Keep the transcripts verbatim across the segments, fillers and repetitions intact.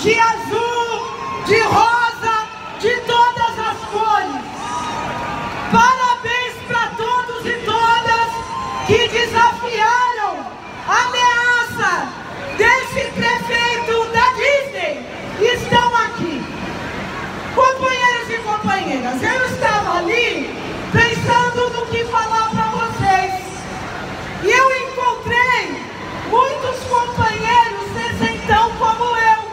de azul, de rosa, de todas as cores. Parabéns para todos e todas que desafiaram a ameaça desse prefeito da Disney. Estão aqui. Companheiros e companheiras, eu estava ali pensando no que falar para vocês. E eu encontrei muitos companheiros sessentão como eu.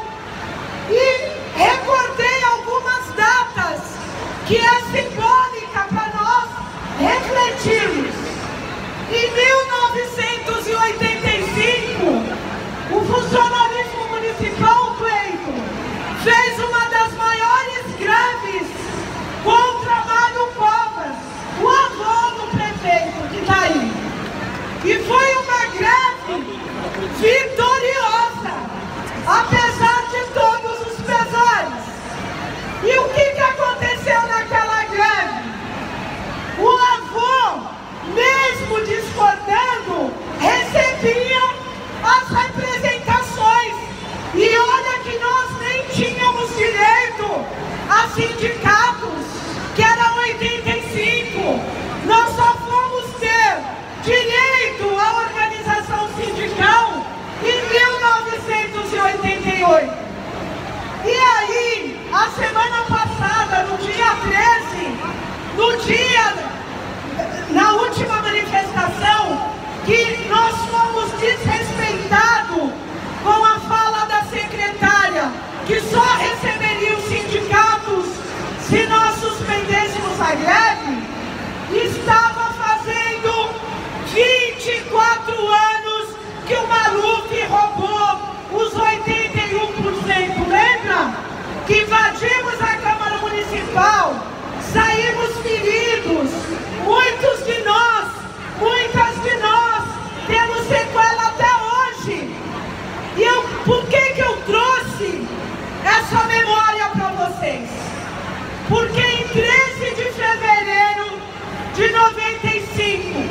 E recordei algumas datas que é simbólica para nós refletirmos. Em mil novecentos e oitenta e cinco, o funcionalismo municipal, Cleiton, fez uma das maiores greves contra Mário Covas, o avô do prefeito que está aí. E foi uma greve vitoriosa, apesar de todos os pesares. E o que, que aconteceu naquela greve? O avô, mesmo discordando, recebia as representações. E olha que nós nem tínhamos direito a sindicatos, que era oitenta e cinco. Nós só fomos ter direito à organização sindical em mil novecentos e oitenta e oito. E aí, a semana passada, no dia treze, no dia, na última manifestação, que nós fomos desrespeitados com a fala da secretária, que só receberia os sindicatos se nós suspendêssemos a greve, estava fazendo vinte e quatro anos que o Maluf roubou os oitenta e um por cento. Lembra? Que invadimos a Câmara Municipal, saímos feridos, muitos de nós, muitas de nós, temos sequela até hoje. E eu, por que que eu trouxe essa memória para vocês? Porque em treze de fevereiro de noventa e cinco,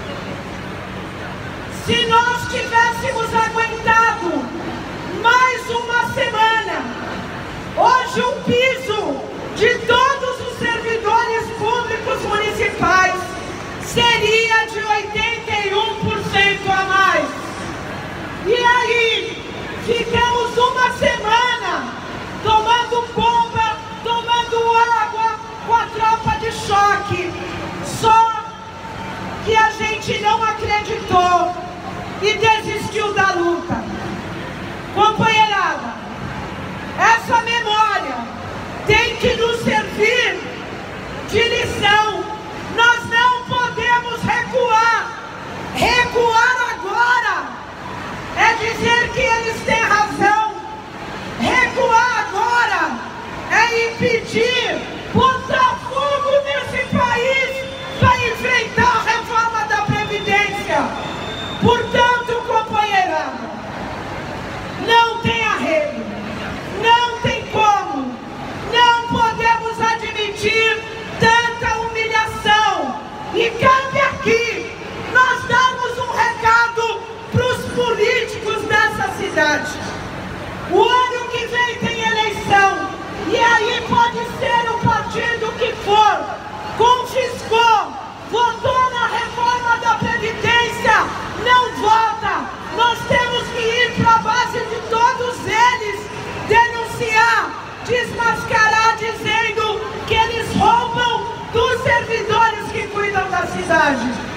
se nós tivéssemos aguentado mais uma semana, hoje o piso de todos os servidores públicos municipais seria de oitenta e um por cento a mais. E aí, ficamos uma semana tomando bomba, tomando água com a tropa de choque. Só que a gente não acreditou e desistiu da luta. Companheirada, essa memória tem que nos servir de lição. Nós não podemos recuar. Recuar agora é dizer que eles têm razão. Recuar agora é impedir, botar fogo nesse país para enfrentar a reforma da Previdência. Portanto, companheirada, não tem arrego, não tem como, não podemos admitir tanta humilhação. E cabe aqui nós darmos um recado para os políticos dessa cidade. O ano que vem tem eleição, e aí pode ser o partido que for, confiscou, votou na reforma da Previdência, não vota. Nós temos que ir para a base de todos eles, denunciar, desmascarar, dizendo que eles roubam dos servidores que cuidam da cidade.